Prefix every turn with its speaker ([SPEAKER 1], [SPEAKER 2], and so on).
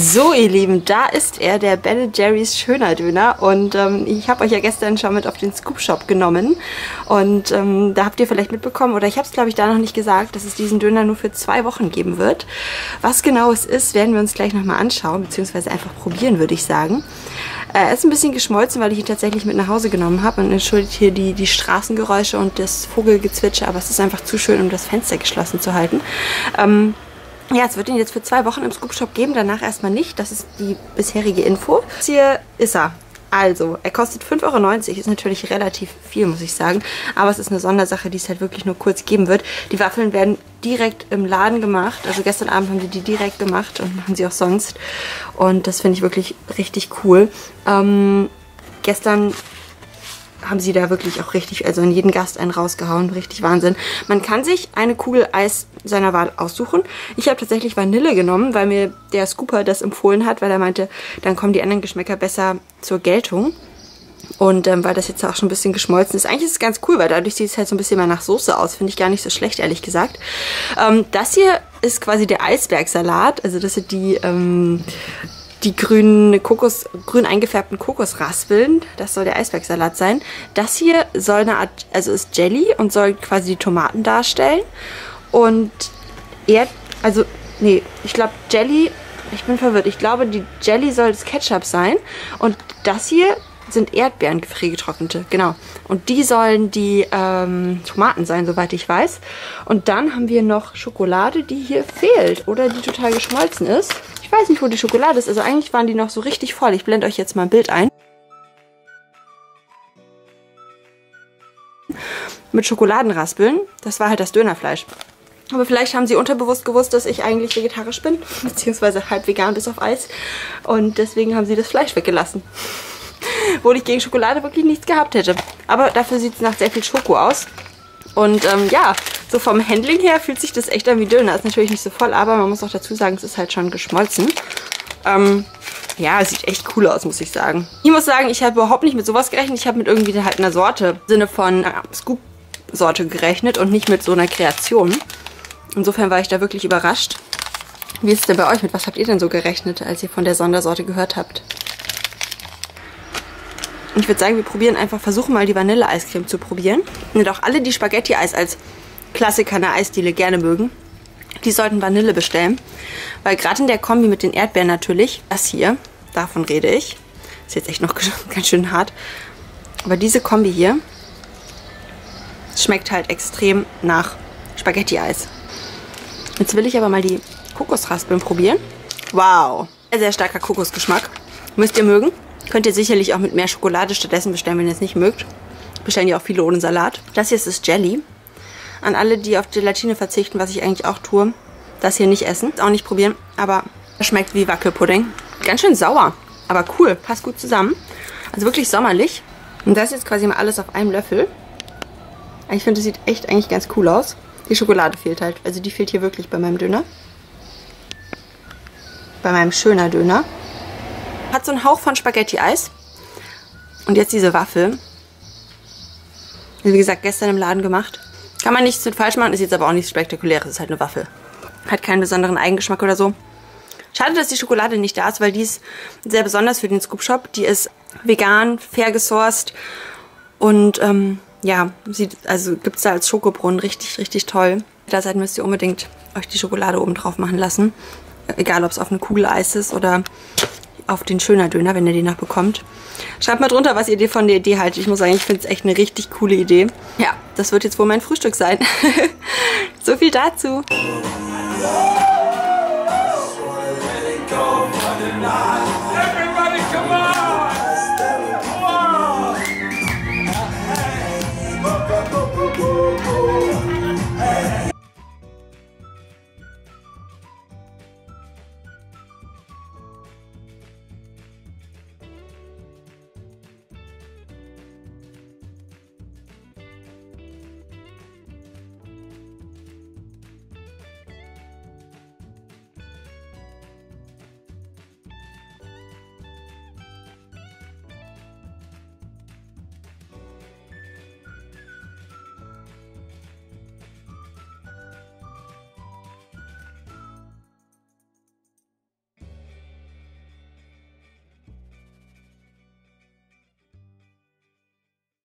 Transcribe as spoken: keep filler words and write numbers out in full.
[SPEAKER 1] So ihr Lieben, da ist er, der Ben Jerry's schöner Döner und ähm, ich habe euch ja gestern schon mit auf den Scoop Shop genommen und ähm, da habt ihr vielleicht mitbekommen, oder ich habe es glaube ich da noch nicht gesagt, dass es diesen Döner nur für zwei Wochen geben wird. Was genau es ist, werden wir uns gleich nochmal anschauen, beziehungsweise einfach probieren, würde ich sagen. Äh, er ist ein bisschen geschmolzen, weil ich ihn tatsächlich mit nach Hause genommen habe und entschuldigt hier die, die Straßengeräusche und das Vogelgezwitscher, aber es ist einfach zu schön, um das Fenster geschlossen zu halten. Ähm, Ja, es wird ihn jetzt für zwei Wochen im Scoop Shop geben, danach erstmal nicht. Das ist die bisherige Info. Hier ist er. Also, er kostet fünf Euro neunzig, ist natürlich relativ viel, muss ich sagen. Aber es ist eine Sondersache, die es halt wirklich nur kurz geben wird. Die Waffeln werden direkt im Laden gemacht. Also gestern Abend haben sie die direkt gemacht und machen sie auch sonst. Und das finde ich wirklich richtig cool. Ähm, gestern haben sie da wirklich auch richtig, also in jeden Gast einen rausgehauen. Richtig Wahnsinn. Man kann sich eine Kugel Eis seiner Wahl aussuchen. Ich habe tatsächlich Vanille genommen, weil mir der Scooper das empfohlen hat, weil er meinte, dann kommen die anderen Geschmäcker besser zur Geltung. Und ähm, weil das jetzt auch schon ein bisschen geschmolzen ist. Eigentlich ist es ganz cool, weil dadurch sieht es halt so ein bisschen mehr nach Soße aus. Finde ich gar nicht so schlecht, ehrlich gesagt. Ähm, das hier ist quasi der Eisbergsalat. Also das sind die... Ähm, Die grünen Kokos, grün eingefärbten Kokosraspeln, das soll der Eisbergsalat sein. Das hier soll eine Art, also ist Jelly und soll quasi die Tomaten darstellen. Und Erd, also, nee, ich glaube Jelly, ich bin verwirrt. Ich glaube, die Jelly soll das Ketchup sein. Und das hier sind Erdbeeren, gefriergetrocknete, genau. Und die sollen die ähm, Tomaten sein, soweit ich weiß. Und dann haben wir noch Schokolade, die hier fehlt oder die total geschmolzen ist. Ich weiß nicht, wo die Schokolade ist. Also eigentlich waren die noch so richtig voll. Ich blende euch jetzt mal ein Bild ein. Mit Schokoladenraspeln. Das war halt das Dönerfleisch. Aber vielleicht haben sie unterbewusst gewusst, dass ich eigentlich vegetarisch bin. Beziehungsweise halb vegan bis auf Eis. Und deswegen haben sie das Fleisch weggelassen. Obwohl ich gegen Schokolade wirklich nichts gehabt hätte. Aber dafür sieht es nach sehr viel Schoko aus. Und ähm, ja, so vom Handling her fühlt sich das echt an wie Döner. Ist natürlich nicht so voll, aber man muss auch dazu sagen, es ist halt schon geschmolzen. Ähm, ja, es sieht echt cool aus, muss ich sagen. Ich muss sagen, ich habe überhaupt nicht mit sowas gerechnet. Ich habe mit irgendwie halt einer Sorte, im Sinne von äh, Scoop-Sorte gerechnet und nicht mit so einer Kreation. Insofern war ich da wirklich überrascht. Wie ist es denn bei euch? Mit was habt ihr denn so gerechnet, als ihr von der Sondersorte gehört habt? Und ich würde sagen, wir probieren einfach, versuchen mal die Vanille-Eiscreme zu probieren. Und auch alle, die Spaghetti-Eis als Klassiker in der Eisdiele gerne mögen, die sollten Vanille bestellen. Weil gerade in der Kombi mit den Erdbeeren natürlich, das hier, davon rede ich, ist jetzt echt noch ganz schön hart, aber diese Kombi hier schmeckt halt extrem nach Spaghetti-Eis. Jetzt will ich aber mal die Kokosraspeln probieren. Wow, sehr, sehr starker Kokosgeschmack. Müsst ihr mögen. Könnt ihr sicherlich auch mit mehr Schokolade stattdessen bestellen, wenn ihr es nicht mögt. Bestellen ja auch viele ohne Salat. Das hier ist das Jelly. An alle, die auf Gelatine verzichten, was ich eigentlich auch tue, das hier nicht essen. Auch nicht probieren, aber es schmeckt wie Wackelpudding. Ganz schön sauer, aber cool. Passt gut zusammen. Also wirklich sommerlich. Und das jetzt quasi mal alles auf einem Löffel. Ich finde, das sieht echt eigentlich ganz cool aus. Die Schokolade fehlt halt. Also die fehlt hier wirklich bei meinem Döner. Bei meinem schöner Döner. Hat so einen Hauch von Spaghetti-Eis. Und jetzt diese Waffel. Wie gesagt, gestern im Laden gemacht. Kann man nichts mit falsch machen, ist jetzt aber auch nichts Spektakuläres. Ist halt eine Waffel. Hat keinen besonderen Eigengeschmack oder so. Schade, dass die Schokolade nicht da ist, weil die ist sehr besonders für den Scoop Shop. Die ist vegan, fair gesourced. Und ähm, ja, sieht, also gibt es da als Schokobrunnen richtig, richtig toll. Da seid müsst ihr unbedingt euch die Schokolade oben drauf machen lassen. Egal, ob es auf eine Kugel Eis ist oder auf den schöner Döner, wenn ihr den noch bekommt. Schreibt mal drunter, was ihr von der Idee haltet. Ich muss sagen, ich finde es echt eine richtig coole Idee. Ja, das wird jetzt wohl mein Frühstück sein. So viel dazu.
[SPEAKER 2] Let it go for the night.